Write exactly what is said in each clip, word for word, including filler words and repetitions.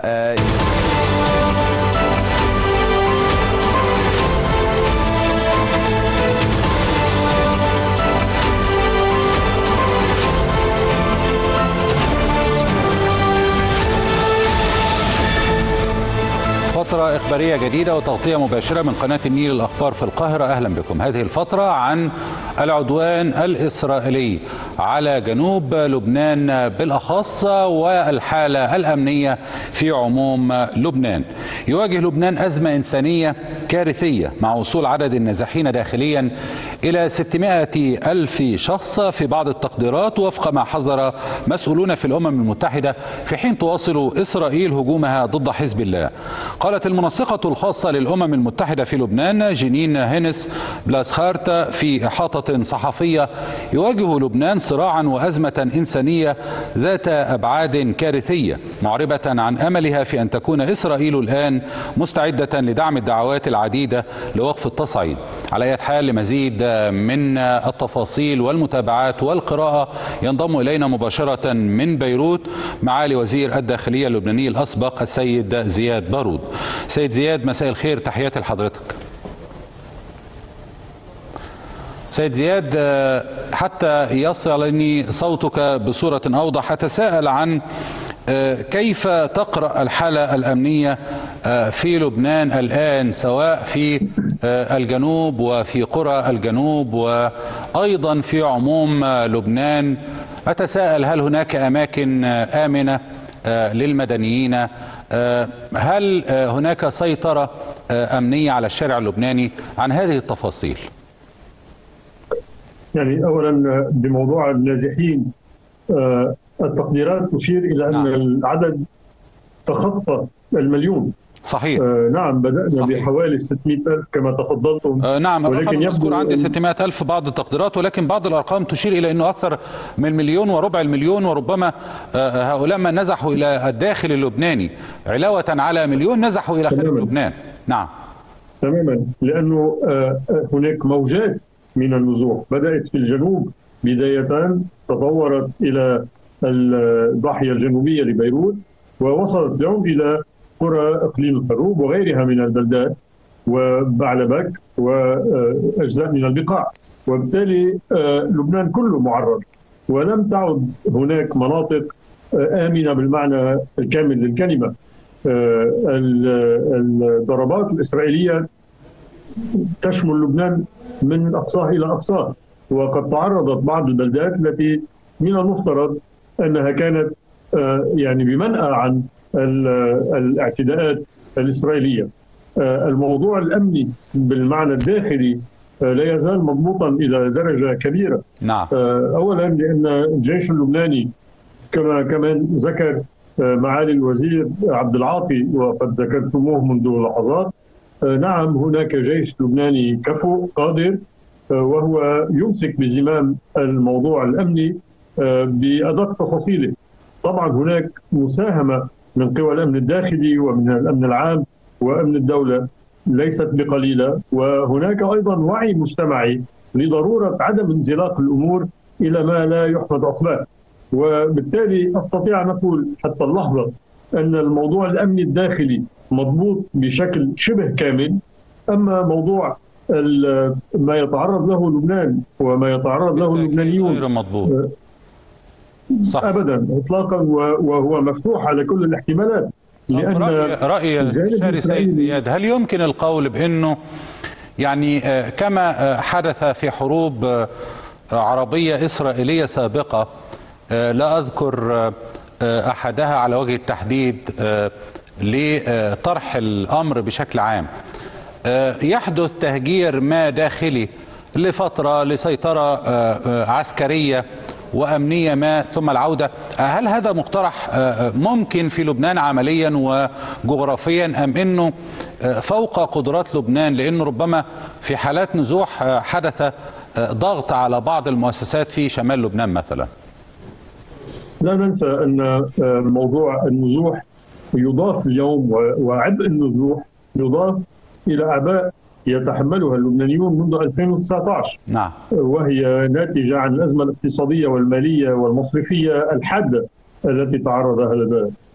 آه فترة إخبارية جديدة وتغطية مباشرة من قناة النيل الأخبار في القاهرة. أهلا بكم. هذه الفترة عن العدوان الإسرائيلي على جنوب لبنان بالأخص والحالة الأمنية في عموم لبنان. يواجه لبنان أزمة إنسانية كارثية مع وصول عدد النازحين داخليا إلى ستمائة ألف شخص في بعض التقديرات وفق ما حذر مسؤولون في الأمم المتحدة، في حين تواصل إسرائيل هجومها ضد حزب الله. قالت المنسقة الخاصة للأمم المتحدة في لبنان جنين هينس بلاسخارت في إحاطة صحفية: يواجه لبنان صراعا وأزمة إنسانية ذات أبعاد كارثية، معربة عن أملها في أن تكون إسرائيل الآن مستعدة لدعم الدعوات العديدة لوقف التصعيد. على أي حال، لمزيد من التفاصيل والمتابعات والقراءة ينضم إلينا مباشرة من بيروت معالي وزير الداخلية اللبناني الأسبق السيد زياد بارود. سيد زياد، مساء الخير، تحياتي لحضرتك. سيد زياد، حتى يصلني صوتك بصورة أوضح، أتساءل عن كيف تقرأ الحالة الأمنية في لبنان الآن، سواء في الجنوب وفي قرى الجنوب وأيضا في عموم لبنان. أتساءل هل هناك أماكن آمنة للمدنيين؟ هل هناك سيطرة أمنية على الشارع اللبناني؟ عن هذه التفاصيل. يعني أولا بموضوع النازحين، التقديرات تشير إلى أن نعم. العدد تخطى المليون. صحيح. آه نعم، بدأنا صحيح. بحوالي ستمائة ألف كما تفضلتم. آه نعم، الرقم المذكور عندي ستمائة ألف بعض التقديرات، ولكن بعض الأرقام تشير إلى أنه أكثر من مليون وربع المليون، وربما آه هؤلاء من نزحوا إلى الداخل اللبناني علاوة على مليون نزحوا إلى خارج لبنان. نعم تماما، لأنه آه هناك موجات من النزوح بدأت في الجنوب بداية، تطورت إلى الضاحية الجنوبية لبيروت، ووصلت اليوم إلى قرى اقليم الخروب وغيرها من البلدات وبعلبك واجزاء من البقاع، وبالتالي لبنان كله معرض، ولم تعد هناك مناطق امنه بالمعنى الكامل للكلمه. الضربات الاسرائيليه تشمل لبنان من اقصاه الى اقصاه، وقد تعرضت بعض البلدات التي من المفترض انها كانت يعني بمنأى عن الاعتداءات الإسرائيلية. الموضوع الأمني بالمعنى الداخلي لا يزال مضبوطا إلى درجة كبيرة. نعم. أولا لأن الجيش اللبناني كما كمان ذكر معالي الوزير عبد العاطي وقد ذكرتموه منذ لحظات، نعم هناك جيش لبناني كفؤ قادر، وهو يمسك بزمام الموضوع الأمني بأدق تفاصيله. طبعا هناك مساهمة من قوى الأمن الداخلي ومن الأمن العام وأمن الدولة ليست بقليلة، وهناك أيضا وعي مجتمعي لضرورة عدم انزلاق الأمور إلى ما لا يحمد عقباه. وبالتالي أستطيع أن أقول حتى اللحظة أن الموضوع الأمني الداخلي مضبوط بشكل شبه كامل، أما موضوع ما يتعرض له لبنان وما يتعرض له اللبنانيون غير مضبوط. صح. أبدا إطلاقا، وهو مفتوح على كل الاحتمالات. لأن رأي, رأي الاستشاري سيد زياد، هل يمكن القول بأنه يعني كما حدث في حروب عربية إسرائيلية سابقة، لا أذكر أحدها على وجه التحديد لطرح الأمر بشكل عام، يحدث تهجير ما داخلي لفترة لسيطرة عسكرية وأمنية ما ثم العودة؟ هل هذا مقترح ممكن في لبنان عمليا وجغرافيا، أم أنه فوق قدرات لبنان، لأنه ربما في حالات نزوح حدث ضغط على بعض المؤسسات في شمال لبنان مثلا؟ لا ننسى أن موضوع النزوح يضاف اليوم، وعبء النزوح يضاف إلى أعباء يتحملها اللبنانيون منذ ألفين وتسعة عشر. نعم. وهي ناتجة عن الأزمة الاقتصادية والمالية والمصرفية الحادة التي تعرض لها البلد.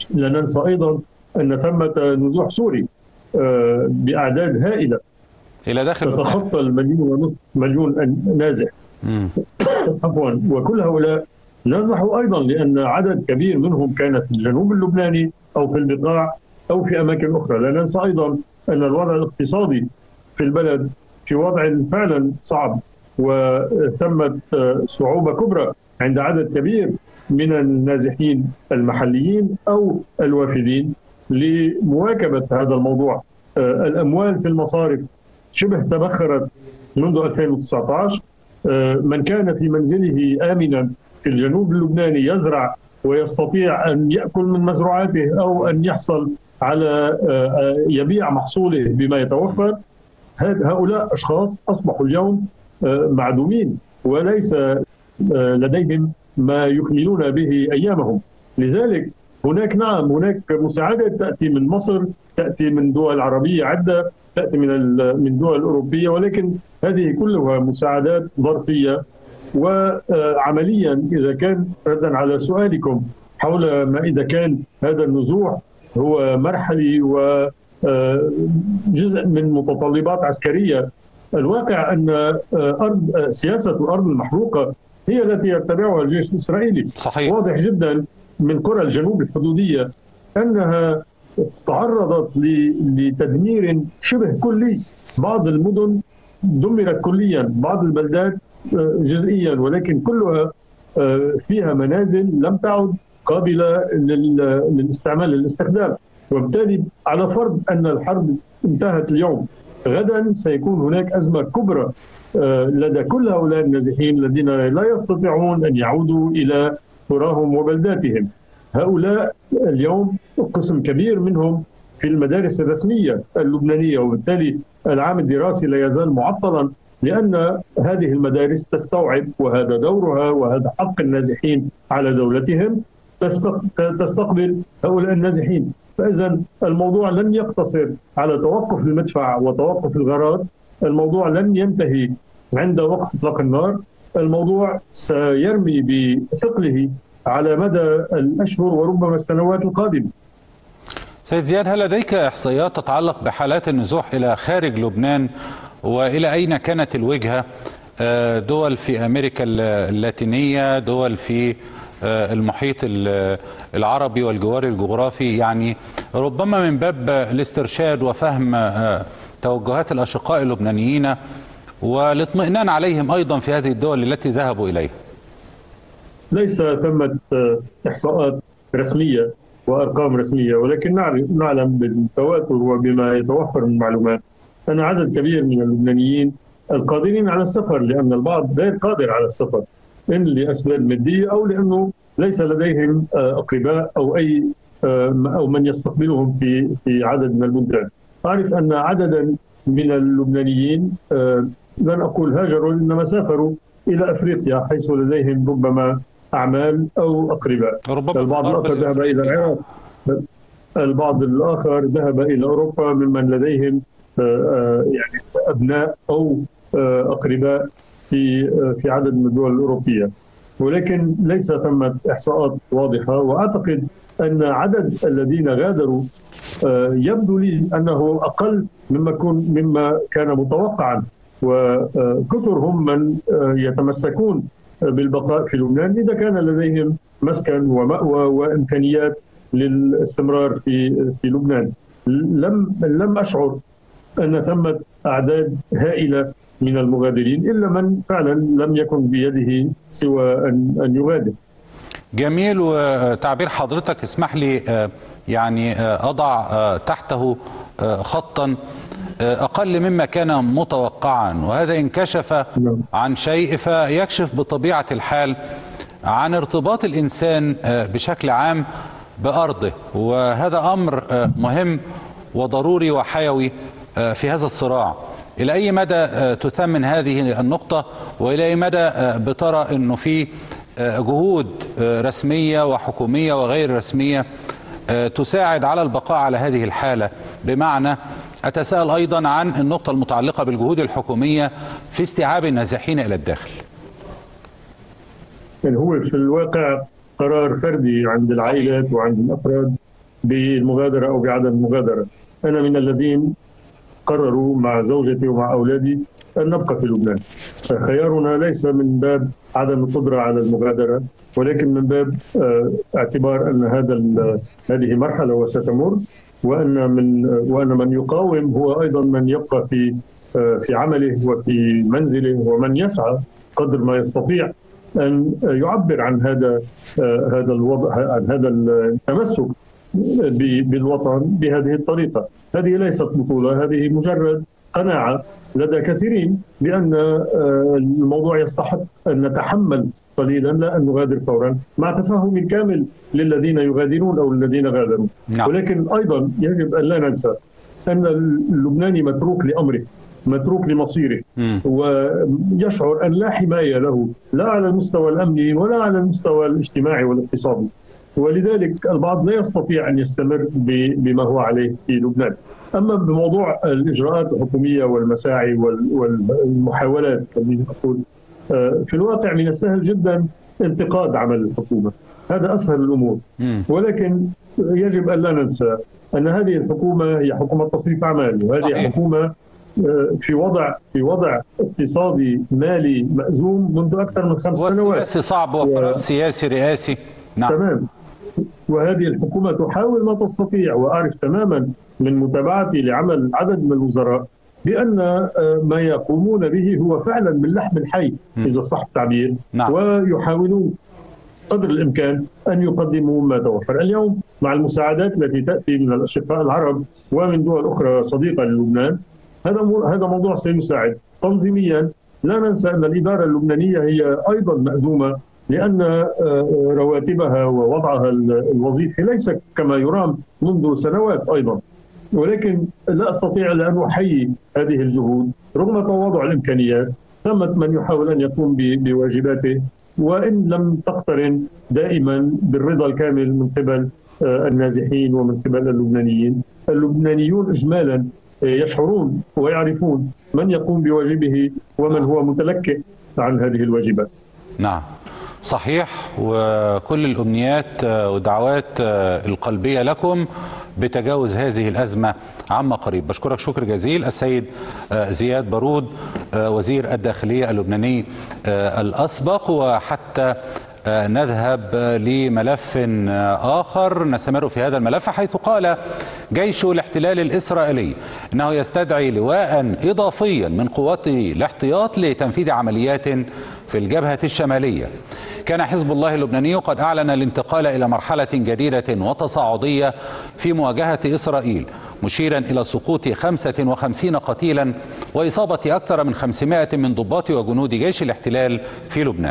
لا ننسى أيضا أن ثمة نزوح سوري بأعداد هائلة إلى داخل تتخطى المليون ونصف مليون نازح. عفوا. وكل هؤلاء نزحوا أيضا لأن عدد كبير منهم كان في الجنوب اللبناني أو في البقاع أو في أماكن أخرى. لا ننسى أيضا أن الوضع الاقتصادي في البلد في وضع فعلا صعب، وثمت صعوبة كبرى عند عدد كبير من النازحين المحليين أو الوافدين لمواكبة هذا الموضوع. الأموال في المصارف شبه تبخرت منذ ألفين وتسعة عشر. من كان في منزله آمنا في الجنوب اللبناني يزرع ويستطيع أن يأكل من مزروعاته أو أن يحصل على يبيع محصوله بما يتوفر، هؤلاء أشخاص أصبحوا اليوم معدومين وليس لديهم ما يكملون به أيامهم. لذلك هناك نعم هناك مساعدات تأتي من مصر، تأتي من دول عربية عدة، تأتي من من دول أوروبية، ولكن هذه كلها مساعدات ظرفية. وعمليا إذا كان ردا على سؤالكم حول ما إذا كان هذا النزوح هو مرحلي وجزء من متطلبات عسكرية، الواقع أن أرض سياسة الأرض المحروقة هي التي يتبعها الجيش الإسرائيلي. صحيح. واضح جدا من قرى الجنوب الحدودية أنها تعرضت لتدمير شبه كلي. بعض المدن دمرت كليا، بعض البلدات جزئيا، ولكن كلها فيها منازل لم تعد قابلة للاستعمال للاستخدام. وبالتالي على فرض أن الحرب انتهت اليوم، غدا سيكون هناك أزمة كبرى لدى كل هؤلاء النازحين الذين لا يستطيعون أن يعودوا إلى قراهم وبلداتهم. هؤلاء اليوم قسم كبير منهم في المدارس الرسمية اللبنانية، وبالتالي العام الدراسي لا يزال معطلا لأن هذه المدارس تستوعب، وهذا دورها وهذا حق النازحين على دولتهم، تستقبل هؤلاء النازحين. فإذا الموضوع لن يقتصر على توقف المدفع وتوقف الغارات، الموضوع لن ينتهي عند وقف إطلاق النار، الموضوع سيرمي بثقله على مدى الأشهر وربما السنوات القادمة. سيد زياد، هل لديك إحصائيات تتعلق بحالات النزوح إلى خارج لبنان، وإلى أين كانت الوجهة؟ دول في أمريكا اللاتينية، دول في المحيط العربي والجوار الجغرافي، يعني ربما من باب الاسترشاد وفهم توجهات الأشقاء اللبنانيين والاطمئنان عليهم أيضا في هذه الدول التي ذهبوا إليها. ليس ثمة إحصاءات رسمية وأرقام رسمية، ولكن نعلم بالتواتر وبما يتوفر من معلومات أن عدد كبير من اللبنانيين القادرين على السفر، لأن البعض غير قادر على السفر إن لأسباب مادية أو لأنه ليس لديهم أقرباء أو أي أو من يستقبلهم في في عدد من البلدان. أعرف أن عددا من اللبنانيين لن أقول هاجروا إنما سافروا إلى أفريقيا حيث لديهم ربما أعمال أو أقرباء. البعض الآخر ذهب إلى العراق، البعض الآخر ذهب إلى أوروبا ممن لديهم يعني أبناء أو أقرباء في في عدد من الدول الأوروبية، ولكن ليس ثمة إحصاءات واضحة. وأعتقد أن عدد الذين غادروا يبدو لي أنه أقل مما كن مما كان متوقعا، وكثر هم من يتمسكون بالبقاء في لبنان إذا كان لديهم مسكن ومأوى وإمكانيات للاستمرار في في لبنان. لم لم أشعر أن ثمة أعداد هائلة من المغادرين إلا من فعلا لم يكن بيده سوى أن أن يغادر. جميل. وتعبير حضرتك اسمح لي يعني أضع تحته خطا أقل مما كان متوقعا، وهذا إن كشف عن شيء فيكشف بطبيعة الحال عن ارتباط الإنسان بشكل عام بأرضه، وهذا أمر مهم وضروري وحيوي في هذا الصراع. إلى أي مدى تثمن هذه النقطة، وإلى أي مدى بترى أنه في جهود رسمية وحكومية وغير رسمية تساعد على البقاء على هذه الحالة؟ بمعنى أتساءل أيضا عن النقطة المتعلقة بالجهود الحكومية في استيعاب النازحين إلى الداخل. يعني هو في الواقع قرار فردي عند العائلات وعند الأفراد بالمغادرة أو بعدم المغادرة. أنا من الذين قرروا مع زوجتي ومع أولادي أن نبقى في لبنان. خيارنا ليس من باب عدم القدرة على المغادرة، ولكن من باب اعتبار أن هذا هذه مرحلة وستمر، وأن من وأن من يقاوم هو أيضا من يبقى في في عمله وفي منزله، ومن يسعى قدر ما يستطيع أن يعبر عن هذا هذا الوضع، عن هذا التمسك بالوطن بهذه الطريقة. هذه ليست بطولة، هذه مجرد قناعة لدى كثيرين بأن الموضوع يستحق أن نتحمل قليلا لا أن نغادر فورا، مع تفهم كامل للذين يغادرون أو الذين غادروا. نعم. ولكن أيضا يجب أن لا ننسى أن اللبناني متروك لأمره، متروك لمصيره، م. ويشعر أن لا حماية له لا على المستوى الأمني ولا على المستوى الاجتماعي والاقتصادي، ولذلك البعض لا يستطيع أن يستمر بما هو عليه في لبنان. أما بموضوع الإجراءات الحكومية والمساعي والمحاولات، خليني أقول في الواقع من السهل جدا انتقاد عمل الحكومة، هذا أسهل الأمور، ولكن يجب أن لا ننسى أن هذه الحكومة هي حكومة تصريف أعمال، وهذه حكومة في وضع في وضع اقتصادي مالي مأزوم منذ أكثر من خمس سنوات، سياسي صعب وفراغ سياسي رئاسي. نعم. تمام. وهذه الحكومة تحاول ما تستطيع، وأعرف تماما من متابعتي لعمل عدد من الوزراء بأن ما يقومون به هو فعلا من لحم الحي إذا صح التعبير. نعم. ويحاولون قدر الإمكان أن يقدموا ما توفر. اليوم مع المساعدات التي تأتي من الأشقاء العرب ومن دول أخرى صديقة للبنان، هذا هذا موضوع سيساعد. تنظيميا لا ننسى أن الإدارة اللبنانية هي أيضا مأزومة، لأن رواتبها ووضعها الوظيفي ليس كما يرام منذ سنوات أيضا، ولكن لا أستطيع إلا أن أحيي هذه الجهود رغم تواضع الإمكانيات. ثمة من يحاول أن يقوم بواجباته، وإن لم تقترن دائما بالرضا الكامل من قبل النازحين ومن قبل اللبنانيين. اللبنانيون إجمالا يشعرون ويعرفون من يقوم بواجبه ومن هو متلكئ عن هذه الواجبات. نعم صحيح، وكل الأمنيات ودعوات القلبية لكم بتجاوز هذه الأزمة عما قريب. بشكرك شكر جزيل السيد زياد بارود وزير الداخلية اللبناني الأسبق. وحتى نذهب لملف آخر نستمر في هذا الملف، حيث قال جيش الاحتلال الإسرائيلي أنه يستدعي لواء إضافيا من قوات الاحتياط لتنفيذ عمليات في الجبهة الشمالية. كان حزب الله اللبناني قد أعلن الانتقال إلى مرحلة جديدة وتصاعدية في مواجهة إسرائيل، مشيرا إلى سقوط خمسة وخمسين قتيلا وإصابة أكثر من خمسمائة من ضباط وجنود جيش الاحتلال في لبنان.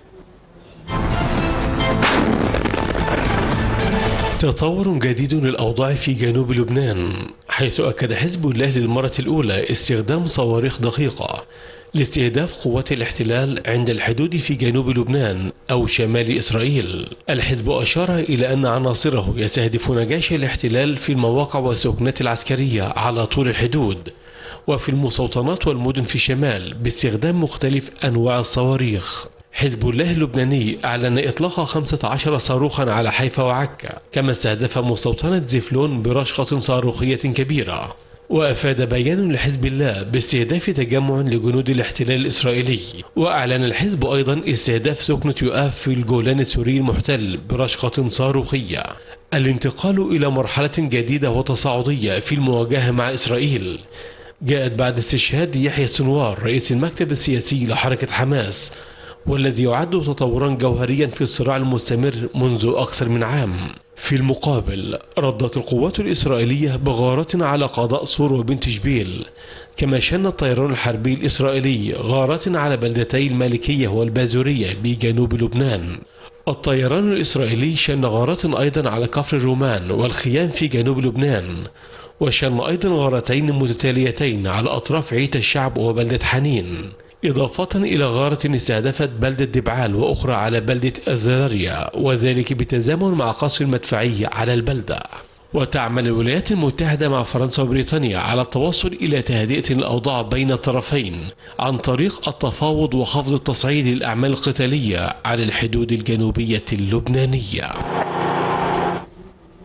تطور جديد للأوضاع في جنوب لبنان، حيث أكد حزب الله للمرة الأولى استخدام صواريخ دقيقة لاستهداف قوات الاحتلال عند الحدود في جنوب لبنان أو شمال إسرائيل. الحزب أشار إلى أن عناصره يستهدفون جيش الاحتلال في المواقع والسكنات العسكرية على طول الحدود وفي المستوطنات والمدن في الشمال باستخدام مختلف أنواع الصواريخ. حزب الله اللبناني أعلن إطلاق خمسة عشر صاروخا على حيفا وعكا، كما استهدف مستوطنة زفلون برشقة صاروخية كبيرة. وأفاد بيان لحزب الله باستهداف تجمع لجنود الاحتلال الإسرائيلي. وأعلن الحزب أيضا استهداف سكنة يؤاف في الجولان السوري المحتل برشقة صاروخية. الانتقال إلى مرحلة جديدة وتصاعدية في المواجهة مع إسرائيل جاءت بعد استشهاد يحيى السنوار رئيس المكتب السياسي لحركة حماس، والذي يعد تطورا جوهريا في الصراع المستمر منذ أكثر من عام. في المقابل ردت القوات الإسرائيلية بغارات على قضاء صور وبنت جبيل، كما شن الطيران الحربي الإسرائيلي غارات على بلدتي المالكية والبازورية بجنوب لبنان. الطيران الإسرائيلي شن غارات أيضا على كفر الرومان والخيام في جنوب لبنان، وشن أيضا غارتين متتاليتين على أطراف عيت الشعب وبلدة حنين، إضافة إلى غارة استهدفت بلدة دبعال وأخرى على بلدة الزراريا، وذلك بالتزامن مع قصف المدفعي على البلدة. وتعمل الولايات المتحدة مع فرنسا وبريطانيا على التوصل إلى تهدئة الأوضاع بين الطرفين عن طريق التفاوض وخفض التصعيد للأعمال القتالية على الحدود الجنوبية اللبنانية.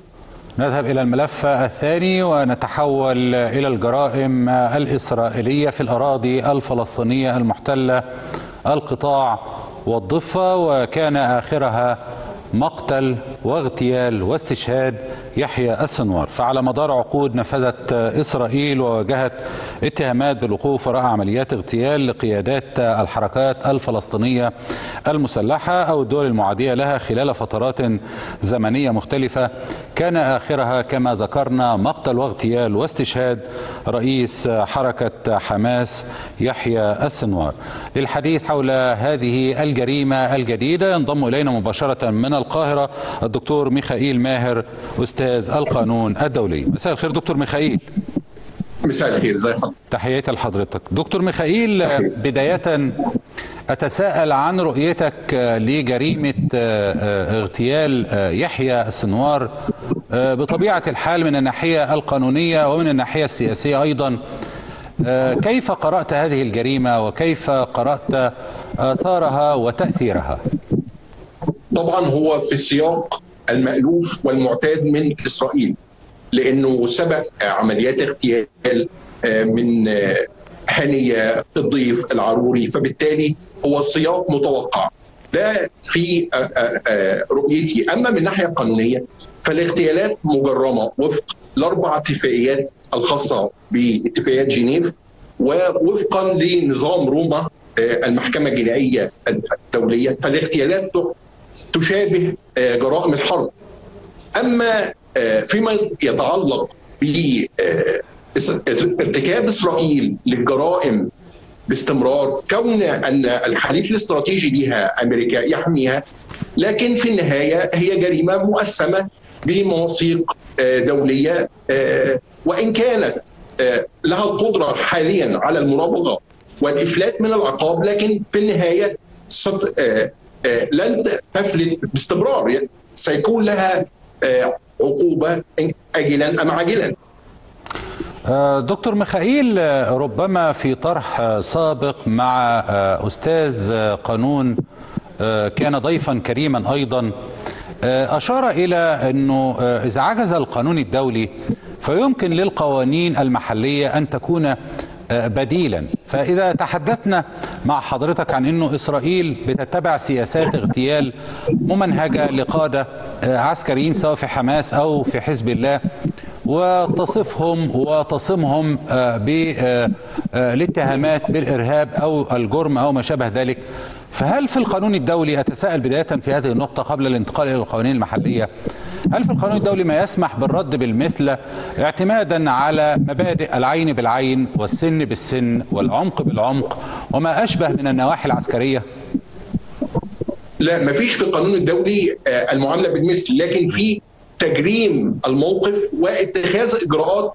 نذهب إلى الملف الثاني ونتحول إلى الجرائم الإسرائيلية في الأراضي الفلسطينية المحتلة القطاع والضفة، وكان آخرها مقتل واغتيال واستشهاد يحيى السنوار. فعلى مدار عقود نفذت إسرائيل وواجهت اتهامات بالوقوف وراء عمليات اغتيال لقيادات الحركات الفلسطينية المسلحة أو الدول المعادية لها خلال فترات زمنية مختلفة، كان آخرها كما ذكرنا مقتل واغتيال واستشهاد رئيس حركة حماس يحيى السنوار. للحديث حول هذه الجريمة الجديدة ينضم إلينا مباشرة من القاهرة الدكتور ميخائيل ماهر أستاذ القانون الدولي. مساء الخير دكتور ميخائيل. مساء الخير، ازي حضرتك؟ تحياتي لحضرتك. دكتور ميخائيل، بداية أتساءل عن رؤيتك لجريمة اغتيال يحيى السنوار بطبيعة الحال من الناحية القانونية ومن الناحية السياسية أيضا. كيف قرأت هذه الجريمة وكيف قرأت آثارها وتأثيرها؟ طبعا هو في السياق المألوف والمعتاد من إسرائيل، لأنه سبق عمليات اغتيال من هنية الضيف العروري، فبالتالي هو سياق متوقع. ده في رؤيتي. أما من الناحية القانونية فالاغتيالات مجرمة وفق الأربع اتفاقيات الخاصة باتفاقيات جنيف ووفقا لنظام روما المحكمة الجنائية الدولية، فالاغتيالات تشابه جرائم الحرب. أما فيما يتعلق بارتكاب إسرائيل للجرائم باستمرار، كون أن الحليف الاستراتيجي لها أمريكا يحميها، لكن في النهاية هي جريمة مؤسسة بمواثيق دولية، وإن كانت لها القدرة حاليا على المراوغة والإفلات من العقاب، لكن في النهاية لن تفلت باستمرار، سيكون لها عقوبة أجلا أم عاجلا. دكتور ميخائيل، ربما في طرح سابق مع أستاذ قانون كان ضيفا كريما أيضا أشار إلى أنه إذا عجز القانون الدولي فيمكن للقوانين المحلية أن تكون بديلا. فإذا تحدثنا مع حضرتك عن أنه إسرائيل بتتبع سياسات اغتيال ممنهجة لقادة عسكريين سواء في حماس أو في حزب الله، وتصفهم وتصمهم بالاتهامات بالإرهاب أو الجرم أو ما شابه ذلك، فهل في القانون الدولي، أتساءل بداية في هذه النقطة قبل الانتقال إلى القوانين المحلية، هل في القانون الدولي ما يسمح بالرد بالمثل اعتمادا على مبادئ العين بالعين والسن بالسن والعمق بالعمق وما أشبه من النواحي العسكرية؟ لا، ما فيش في القانون الدولي المعاملة بالمثل، لكن في تجريم الموقف واتخاذ إجراءات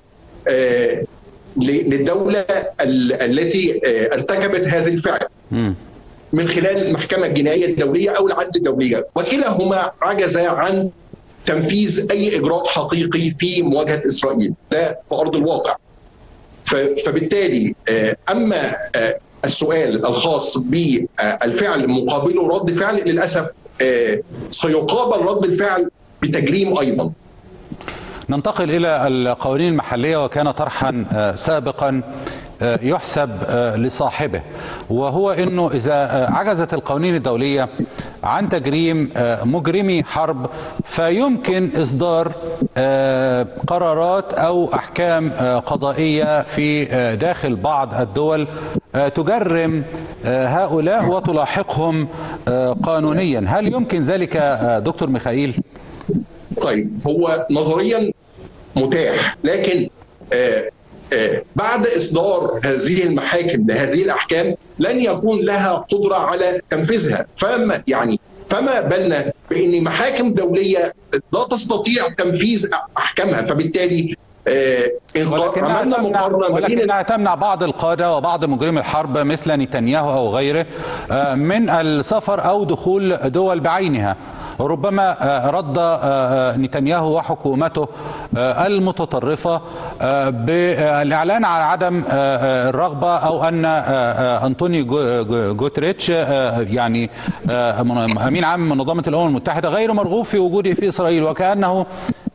للدولة التي ارتكبت هذا الفعل من خلال المحكمة الجنائية الدولية أو العدل الدولية، وكلاهما عجز عن تنفيذ أي إجراء حقيقي في مواجهة إسرائيل، ده في أرض الواقع. فبالتالي أما السؤال الخاص بالفعل مقابله رد فعل، للأسف سيقابل رد الفعل بتجريم أيضا. ننتقل إلى القوانين المحلية، وكان طرحا سابقا يحسب لصاحبه، وهو أنه إذا عجزت القوانين الدولية عن تجريم مجرمي حرب فيمكن إصدار قرارات أو أحكام قضائية في داخل بعض الدول تجرم هؤلاء وتلاحقهم قانونيا. هل يمكن ذلك دكتور ميخائيل؟ طيب، هو نظريا متاح، لكن آه آه بعد إصدار هذه المحاكم لهذه الأحكام لن يكون لها قدرة على تنفيذها. فما يعني فما بالنا بأن محاكم دولية لا تستطيع تنفيذ أحكامها، فبالتالي آه ولكنها تمنع, ولكنها تمنع بعض القادة وبعض مجرمي الحرب مثل نتنياهو أو غيره آه من السفر أو دخول دول بعينها. ربما رد نتنياهو وحكومته المتطرفة بالإعلان على عدم الرغبة أو أن أنطونيو غوتريتش يعني أمين عام منظمة الأمم المتحدة غير مرغوب في وجوده في إسرائيل، وكأنه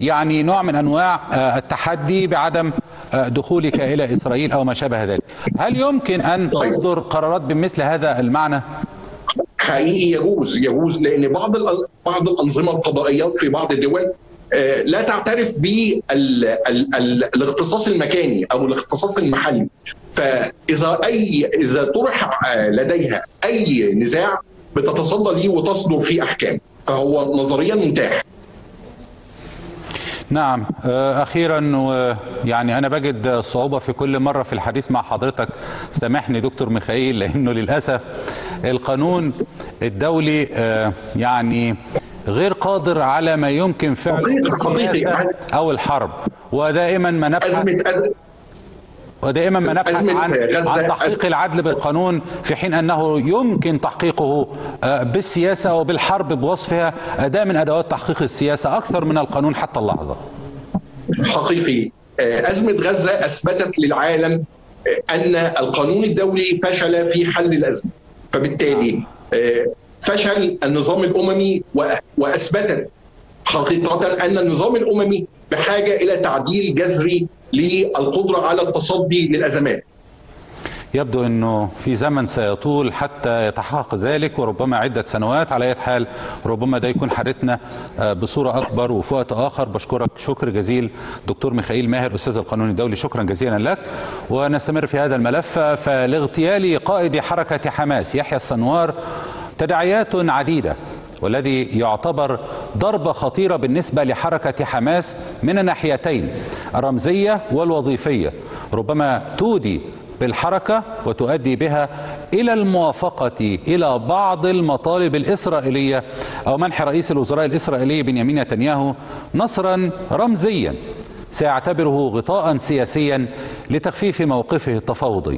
يعني نوع من أنواع التحدي بعدم دخولك إلى إسرائيل أو ما شابه ذلك. هل يمكن أن تصدر قرارات بمثل هذا المعنى؟ حقيقي يجوز يجوز لأن بعض بعض الأنظمة القضائية في بعض الدول لا تعترف بالاختصاص المكاني او الاختصاص المحلي، فاذا اي اذا طرح لديها اي نزاع بتتصدى ليه وتصدر فيه احكام، فهو نظريا متاح. نعم. أخيرا، يعني أنا بجد صعوبة في كل مرة في الحديث مع حضرتك، سامحني دكتور ميخائيل، لأنه للأسف القانون الدولي يعني غير قادر على ما يمكن فعله السياسة أو الحرب، ودائما ما نبحث أزمة أزمة ودائما ما نبحث عن, عن تحقيق العدل بالقانون، في حين أنه يمكن تحقيقه بالسياسة وبالحرب بوصفها أداة من أدوات تحقيق السياسة أكثر من القانون حتى اللحظة. حقيقي أزمة غزة أثبتت للعالم أن القانون الدولي فشل في حل الأزمة، فبالتالي فشل النظام الأممي، وأثبتت حقيقة أن النظام الأممي بحاجة إلى تعديل جذري للقدرة على التصدي للأزمات. يبدو أنه في زمن سيطول حتى يتحقق ذلك، وربما عدة سنوات. على أي حال ربما ده يكون حديثنا بصورة أكبر وفي وقت آخر. بشكرك شكر جزيل دكتور ميخائيل ماهر أستاذ القانون الدولي، شكرا جزيلا لك. ونستمر في هذا الملف. فلاغتيال قائد حركة حماس يحيى السنوار تداعيات عديدة، والذي يعتبر ضربة خطيرة بالنسبة لحركة حماس من الناحيتين الرمزية والوظيفية، ربما تودي بالحركة وتؤدي بها إلى الموافقة إلى بعض المطالب الإسرائيلية أو منح رئيس الوزراء الإسرائيلي بنيامين نتنياهو نصرا رمزيا سيعتبره غطاء سياسيا لتخفيف موقفه التفاوضي.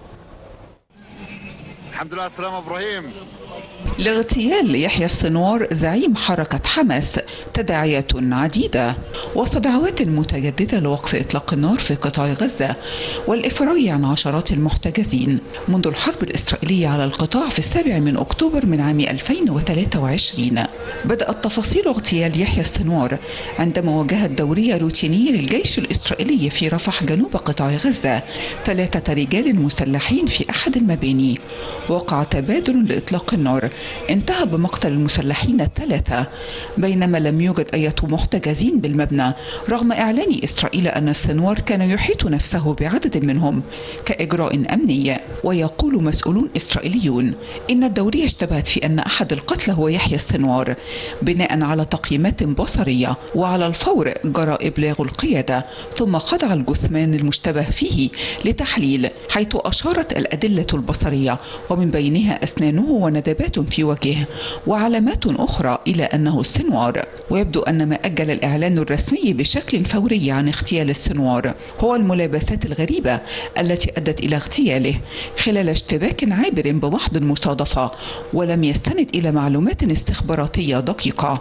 الحمد لله على السلامة إبراهيم. لاغتيال يحيى السنوار زعيم حركة حماس تداعيات عديدة وسط دعوات متجددة لوقف إطلاق النار في قطاع غزة والإفراج عن عشرات المحتجزين منذ الحرب الإسرائيلية على القطاع في السابع من أكتوبر من عام ألفين وثلاثة وعشرين. بدأت تفاصيل اغتيال يحيى السنوار عندما واجهت دورية روتينية للجيش الإسرائيلي في رفح جنوب قطاع غزة ثلاثة رجال مسلحين في أحد المباني. وقع تبادل لإطلاق النار انتهى بمقتل المسلحين الثلاثة، بينما لم يوجد أي محتجزين بالمبنى رغم إعلان إسرائيل أن السنوار كان يحيط نفسه بعدد منهم كإجراء أمني. ويقول مسؤولون إسرائيليون إن الدورية اشتبهت في أن أحد القتلى هو يحيى السنوار بناء على تقييمات بصرية، وعلى الفور جرى إبلاغ القيادة ثم خضع الجثمان المشتبه فيه لتحليل، حيث أشارت الأدلة البصرية ومن بينها أسنانه وندبات في وجهه وعلامات أخرى إلى أنه السنوار. ويبدو أن ما أجل الإعلان الرسمي بشكل فوري عن اغتيال السنوار هو الملابسات الغريبة التي أدت إلى اغتياله خلال اشتباك عابر بمحض المصادفة، ولم يستند إلى معلومات استخباراتية دقيقة.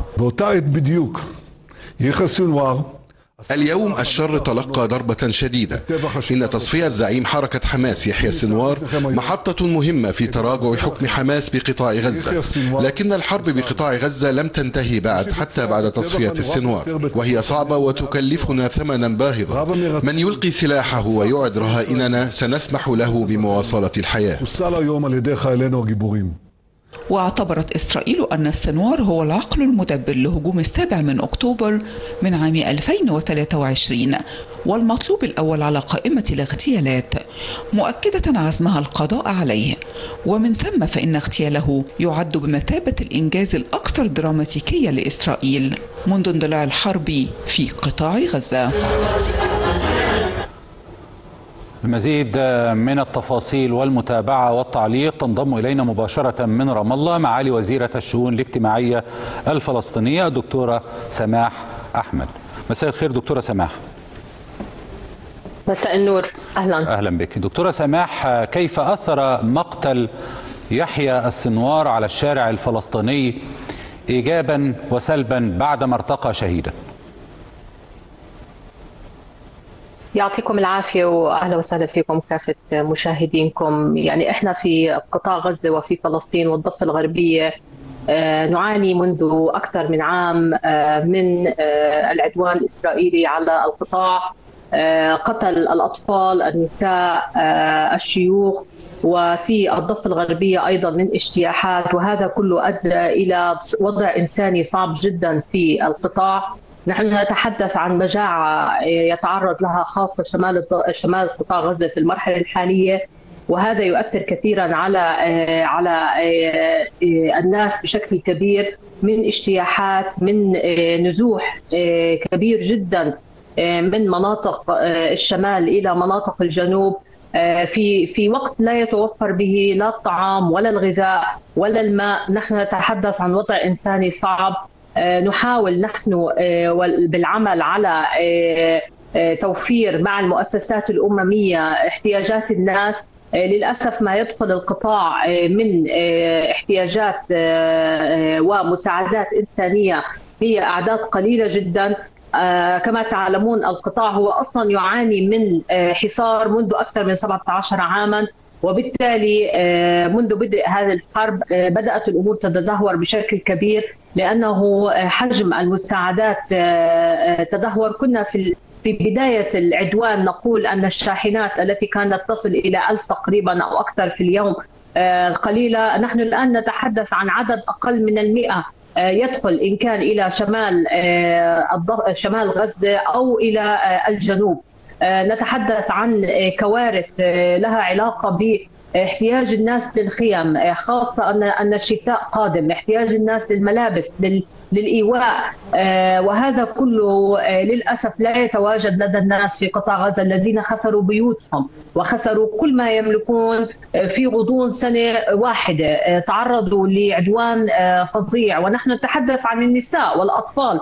اليوم الشر تلقى ضربة شديدة. إن تصفية زعيم حركة حماس يحيى السنوار محطة مهمة في تراجع حكم حماس بقطاع غزة، لكن الحرب بقطاع غزة لم تنتهي بعد حتى بعد تصفية السنوار، وهي صعبة وتكلفنا ثمنا باهظا. من يلقي سلاحه ويعد رهائننا سنسمح له بمواصلة الحياة. واعتبرت إسرائيل أن السنوار هو العقل المدبر لهجوم السابع من أكتوبر من عام ألفين وثلاثة وعشرين والمطلوب الأول على قائمة الاغتيالات، مؤكدة عزمها القضاء عليه. ومن ثم فإن اغتياله يعد بمثابة الإنجاز الأكثر دراماتيكية لإسرائيل منذ اندلاع الحرب في قطاع غزة. المزيد من التفاصيل والمتابعة والتعليق تنضم إلينا مباشرة من رام الله معالي وزيرة الشؤون الاجتماعية الفلسطينية الدكتورة سماح أحمد. مساء الخير دكتورة سماح. مساء النور، أهلا. أهلا بك دكتورة سماح. كيف أثر مقتل يحيى السنوار على الشارع الفلسطيني إيجابا وسلبا بعدما ارتقى شهيدا؟ يعطيكم العافية وأهلا وسهلا فيكم كافة مشاهدينكم. يعني إحنا في قطاع غزة وفي فلسطين والضفة الغربية نعاني منذ أكثر من عام من العدوان الإسرائيلي على القطاع، قتل الأطفال، النساء، الشيوخ، وفي الضفة الغربية أيضا من اجتياحات، وهذا كله أدى إلى وضع إنساني صعب جدا في القطاع. نحن نتحدث عن مجاعة يتعرض لها خاصة شمال شمال قطاع غزة في المرحلة الحالية، وهذا يؤثر كثيرا على على الناس بشكل كبير، من اجتياحات، من نزوح كبير جدا من مناطق الشمال إلى مناطق الجنوب في في وقت لا يتوفر به لا الطعام ولا الغذاء ولا الماء. نحن نتحدث عن وضع إنساني صعب. نحاول نحن بالعمل على توفير مع المؤسسات الأممية احتياجات الناس. للأسف ما يدخل القطاع من احتياجات ومساعدات إنسانية هي أعداد قليلة جدا. كما تعلمون القطاع هو أصلا يعاني من حصار منذ أكثر من سبعة عشر عاما، وبالتالي منذ بدء هذه الحرب بدأت الأمور تتدهور بشكل كبير، لأنه حجم المساعدات تدهور. كنا في في بداية العدوان نقول أن الشاحنات التي كانت تصل إلى ألف تقريبا أو أكثر في اليوم قليلة. نحن الآن نتحدث عن عدد أقل من المئة يدخل إن كان إلى شمال شمال غزة أو إلى الجنوب. نتحدث عن كوارث لها علاقة باحتياج الناس للخيم، خاصة أن أن الشتاء قادم، احتياج الناس للملابس، للإيواء، وهذا كله للأسف لا يتواجد لدى الناس في قطاع غزة الذين خسروا بيوتهم وخسروا كل ما يملكون في غضون سنة واحدة، تعرضوا لعدوان فظيع. ونحن نتحدث عن النساء والأطفال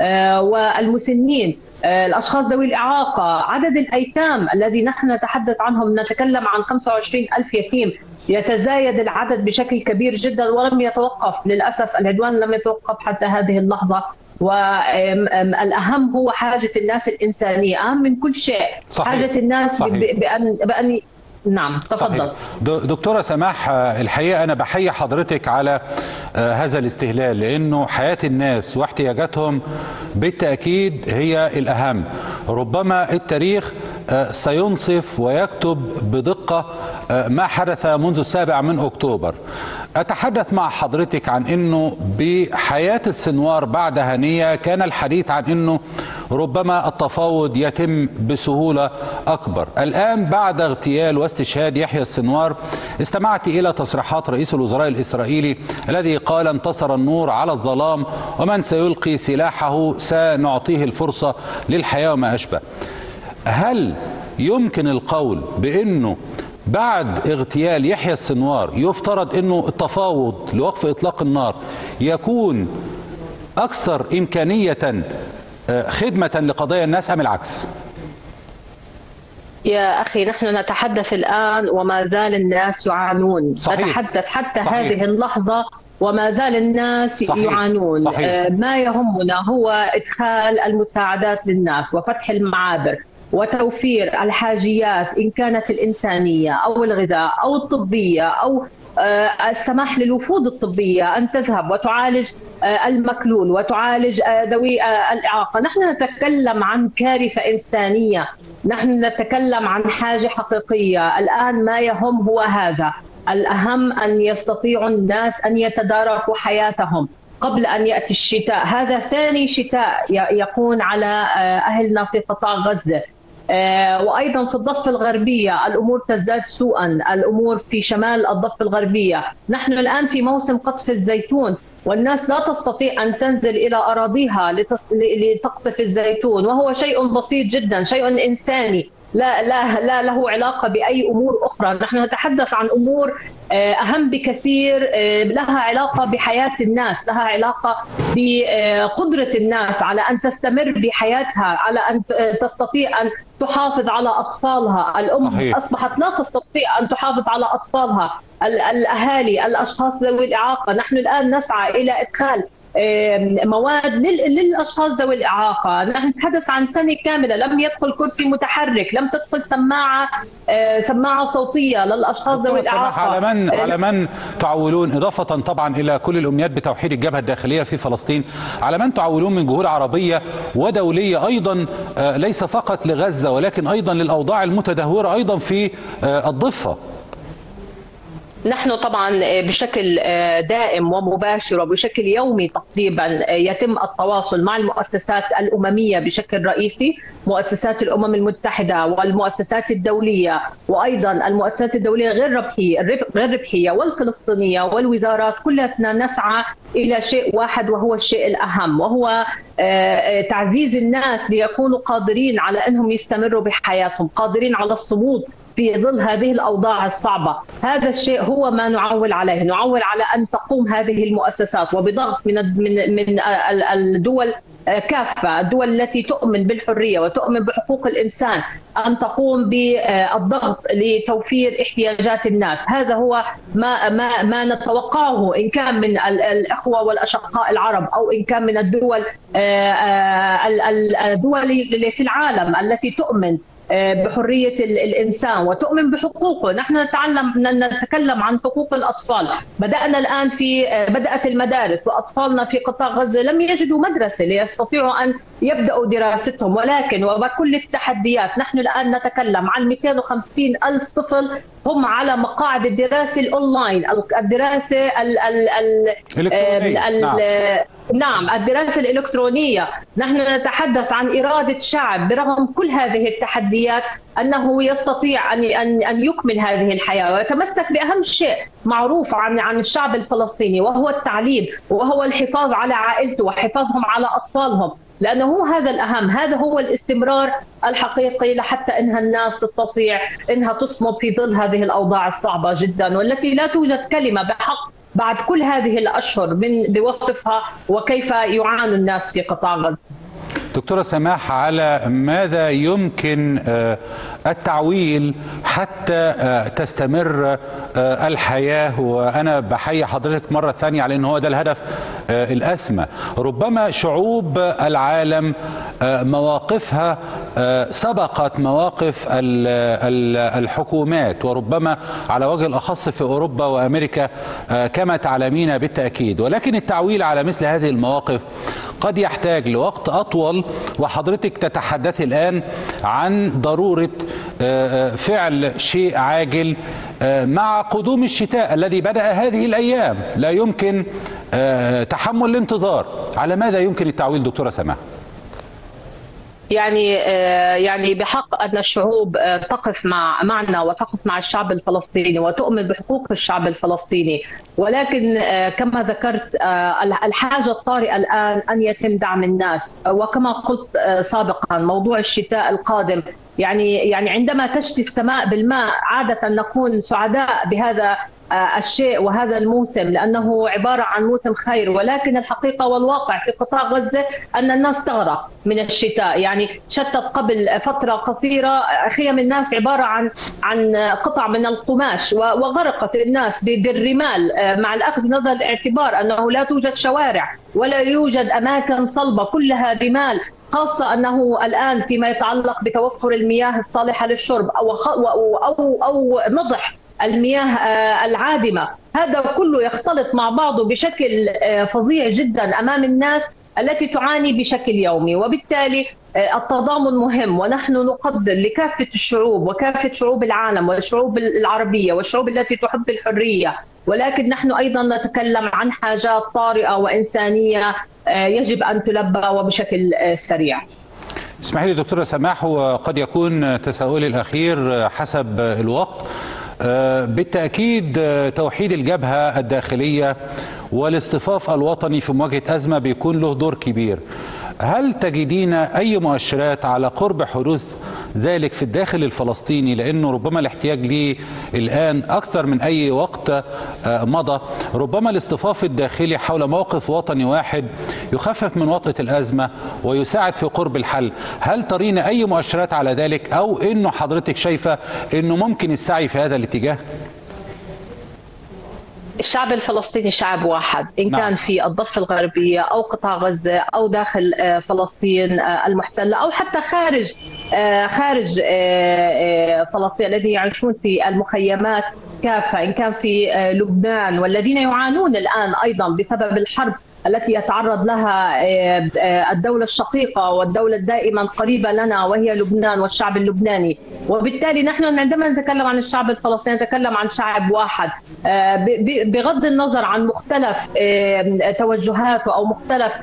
والمسنين، الأشخاص ذوي الإعاقة، عدد الأيتام الذي نحن نتحدث عنهم، نتكلم عن خمسة وعشرين ألف يتيم. يتزايد العدد بشكل كبير جدا ولم يتوقف، للأسف العدوان لم يتوقف حتى هذه اللحظة. والأهم هو حاجة الناس الإنسانية، أهم من كل شيء. صحيح. حاجة الناس صحيح. بأن, بأن نعم تفضل. دكتورة سماح، الحقيقة أنا بحيي حضرتك على هذا الاستهلال، لأنه حياة الناس واحتياجاتهم بالتأكيد هي الأهم. ربما التاريخ سينصف ويكتب بدقة ما حدث منذ السابع من أكتوبر. أتحدث مع حضرتك عن أنه بحياة السنوار بعد هنية كان الحديث عن أنه ربما التفاوض يتم بسهولة أكبر. الآن بعد اغتيال واستشهاد يحيى السنوار استمعت إلى تصريحات رئيس الوزراء الإسرائيلي الذي قال انتصر النور على الظلام، ومن سيلقي سلاحه سنعطيه الفرصة للحياة وما أشبه. هل يمكن القول بأنه بعد اغتيال يحيى السنوار يفترض أنه التفاوض لوقف إطلاق النار يكون أكثر إمكانية خدمة لقضايا الناس أم العكس؟ يا أخي نحن نتحدث الآن وما زال الناس يعانون. صحيح. نتحدث حتى صحيح. هذه اللحظة وما زال الناس صحيح. يعانون. صحيح. ما يهمنا هو إدخال المساعدات للناس وفتح المعابر وتوفير الحاجيات إن كانت الإنسانية أو الغذاء أو الطبية أو السماح للوفود الطبية أن تذهب وتعالج المكلول وتعالج ذوي الإعاقة. نحن نتكلم عن كارثة إنسانية، نحن نتكلم عن حاجة حقيقية. الآن ما يهم هو هذا، الأهم أن يستطيعوا الناس أن يتداركوا حياتهم قبل أن يأتي الشتاء. هذا ثاني شتاء يكون على أهلنا في قطاع غزة، وأيضا في الضفة الغربية الأمور تزداد سوءا، الأمور في شمال الضفة الغربية. نحن الآن في موسم قطف الزيتون، والناس لا تستطيع أن تنزل إلى أراضيها لتقطف الزيتون، وهو شيء بسيط جدا، شيء إنساني لا لا لا له علاقة بأي أمور أخرى. نحن نتحدث عن أمور أهم بكثير لها علاقة بحياة الناس، لها علاقة بقدرة الناس على أن تستمر بحياتها، على أن تستطيع أن تحافظ على أطفالها. الأم صحيح. أصبحت لا تستطيع أن تحافظ على أطفالها. الأهالي، الأشخاص ذوي الإعاقة، نحن الآن نسعى إلى إدخال مواد للاشخاص ذوي الاعاقه. نحن نتحدث عن سنه كامله لم يدخل كرسي متحرك، لم تدخل سماعه سماعه صوتيه للاشخاص ذوي الاعاقه. على من على من تعولون، اضافه طبعا الى كل الامنيات بتوحيد الجبهه الداخليه في فلسطين، على من تعولون من جهود عربيه ودوليه ايضا، ليس فقط لغزه ولكن ايضا للاوضاع المتدهوره ايضا في الضفه؟ نحن طبعا بشكل دائم ومباشر وبشكل يومي تقريبا يتم التواصل مع المؤسسات الأممية بشكل رئيسي، مؤسسات الأمم المتحدة والمؤسسات الدولية، وأيضا المؤسسات الدولية غير ربحية غير ربحية والفلسطينية والوزارات، كلنا نسعى إلى شيء واحد وهو الشيء الأهم، وهو تعزيز الناس ليكونوا قادرين على أنهم يستمروا بحياتهم، قادرين على الصمود في ظل هذه الأوضاع الصعبة. هذا الشيء هو ما نعول عليه، نعول على أن تقوم هذه المؤسسات وبضغط من من من الدول كافة، الدول التي تؤمن بالحرية وتؤمن بحقوق الإنسان، أن تقوم بالضغط لتوفير احتياجات الناس. هذا هو ما ما ما نتوقعه إن كان من الأخوة والأشقاء العرب أو إن كان من الدول الدول اللي في العالم التي تؤمن بحرية الإنسان وتؤمن بحقوقه. نحن نتعلم نتكلم عن حقوق الأطفال، بدأنا الآن في بدأت المدارس وأطفالنا في قطاع غزة لم يجدوا مدرسة ليستطيعوا أن يبدأوا دراستهم، ولكن وبكل التحديات نحن الآن نتكلم عن مئتين وخمسين ألف طفل هم على مقاعد الدراسة الأونلاين، الدراسة ال ال ال ال نعم. نعم الدراسة الإلكترونية. نحن نتحدث عن إرادة شعب برغم كل هذه التحديات أنه يستطيع أن أن أن يكمل هذه الحياة ويتمسك بأهم شيء معروف عن عن الشعب الفلسطيني، وهو التعليم، وهو الحفاظ على عائلته وحفاظهم على أطفالهم، لأنه هذا الأهم، هذا هو الاستمرار الحقيقي لحتى إنها الناس تستطيع إنها تصمد في ظل هذه الأوضاع الصعبة جدا، والتي لا توجد كلمة بحق بعد كل هذه الأشهر من بوصفها وكيف يعاني الناس في قطاع غزة. دكتورة سماح، على ماذا يمكن التعويل حتى تستمر الحياة؟ وأنا بحيي حضرتك مرة ثانية على أن هو ده الهدف الأسمى. ربما شعوب العالم مواقفها سبقت مواقف الحكومات، وربما على وجه الأخص في أوروبا وأمريكا كما تعلمين بالتأكيد، ولكن التعويل على مثل هذه المواقف قد يحتاج لوقت أطول، وحضرتك تتحدث الآن عن ضرورة فعل شيء عاجل مع قدوم الشتاء الذي بدأ هذه الأيام، لا يمكن تحمل الانتظار. على ماذا يمكن التعويل دكتورة سماح؟ يعني يعني بحق أن الشعوب تقف مع معنا وتقف مع الشعب الفلسطيني وتؤمن بحقوق الشعب الفلسطيني، ولكن كما ذكرت الحاجة الطارئة الآن أن يتم دعم الناس، وكما قلت سابقا موضوع الشتاء القادم، يعني يعني عندما تشتي السماء بالماء عادة نكون سعداء بهذا الشيء وهذا الموسم لأنه عبارة عن موسم خير، ولكن الحقيقة والواقع في قطاع غزة أن الناس تغرق من الشتاء. يعني شتت قبل فترة قصيرة خيم الناس عبارة عن عن قطع من القماش، وغرقت الناس بالرمال، مع الأخذ نظر الاعتبار أنه لا توجد شوارع ولا يوجد أماكن صلبة، كلها رمال، خاصة أنه الآن فيما يتعلق بتوفر المياه الصالحة للشرب أو أو أو, أو نضح المياه العادمة. هذا كله يختلط مع بعضه بشكل فظيع جدا أمام الناس التي تعاني بشكل يومي، وبالتالي التضامن مهم، ونحن نقدر لكافة الشعوب وكافة شعوب العالم والشعوب العربية والشعوب التي تحب الحرية، ولكن نحن أيضا نتكلم عن حاجات طارئة وإنسانية يجب أن تلبى وبشكل سريع. اسمحي لي دكتورة سماح، وقد يكون تساؤلي الأخير حسب الوقت. بالتأكيد توحيد الجبهة الداخلية والاصطفاف الوطني في مواجهة أزمة بيكون له دور كبير. هل تجدين أي مؤشرات على قرب حدوث ذلك في الداخل الفلسطيني؟ لأنه ربما الاحتياج ليه الآن أكثر من أي وقت مضى. ربما الاصطفاف الداخلي حول موقف وطني واحد يخفف من وطأة الأزمة ويساعد في قرب الحل. هل ترين أي مؤشرات على ذلك، أو أنه حضرتك شايفة أنه ممكن السعي في هذا الاتجاه؟ الشعب الفلسطيني شعب واحد، إن نعم. كان في الضفة الغربية أو قطاع غزة أو داخل فلسطين المحتلة أو حتى خارج خارج فلسطين الذين يعيشون في المخيمات كافة، إن كان في لبنان والذين يعانون الآن أيضا بسبب الحرب التي يتعرض لها الدولة الشقيقة والدولة دائما قريبة لنا وهي لبنان والشعب اللبناني. وبالتالي نحن عندما نتكلم عن الشعب الفلسطيني نتكلم عن شعب واحد بغض النظر عن مختلف توجهاته أو مختلف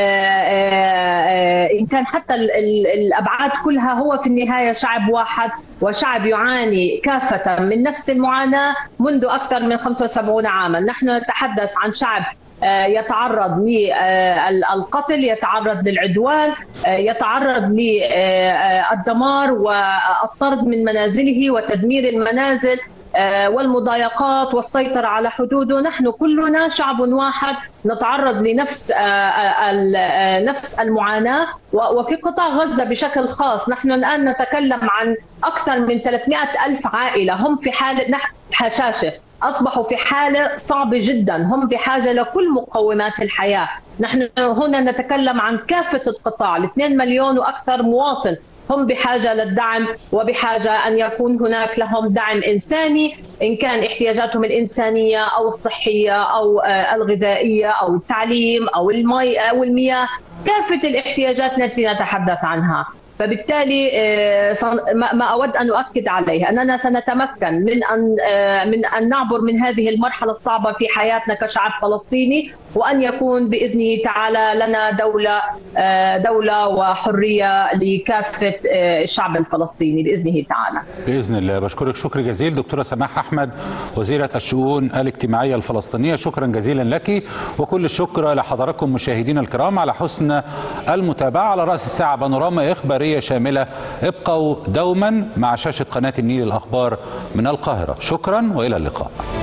إن كان حتى الأبعاد كلها، هو في النهاية شعب واحد وشعب يعاني كافة من نفس المعاناة منذ أكثر من خمسة وسبعين عاما. نحن نتحدث عن شعب يتعرض للقتل، يتعرض للعدوان، يتعرض للدمار والطرد من منازله وتدمير المنازل والمضايقات والسيطرة على حدوده. نحن كلنا شعب واحد نتعرض لنفس نفس المعاناة. وفي قطاع غزة بشكل خاص نحن الآن نتكلم عن أكثر من ثلاثمئة ألف عائلة هم في حالة حشاشة، أصبحوا في حالة صعبة جدا، هم بحاجة لكل مقومات الحياة. نحن هنا نتكلم عن كافة القطاع، الاثنين مليون وأكثر مواطن هم بحاجة للدعم وبحاجة أن يكون هناك لهم دعم إنساني، إن كان احتياجاتهم الإنسانية أو الصحية أو الغذائية أو التعليم أو المي أو المياه، كافة الاحتياجات التي نتحدث عنها. فبالتالي ما أود أن أؤكد عليه أننا سنتمكن من أن من أن نعبر من هذه المرحلة الصعبة في حياتنا كشعب فلسطيني، وأن يكون بإذنه تعالى لنا دولة دولة وحرية لكافة الشعب الفلسطيني بإذنه تعالى. بإذن الله. بشكرك شكر جزيل دكتورة سماح أحمد وزيرة الشؤون الاجتماعية الفلسطينية، شكرا جزيلا لك، وكل الشكر لحضراتكم مشاهدينا الكرام على حسن المتابعة. على رأس الساعة بانوراما إخبارية شاملة، ابقوا دوما مع شاشة قناة النيل الأخبار من القاهرة. شكرا وإلى اللقاء.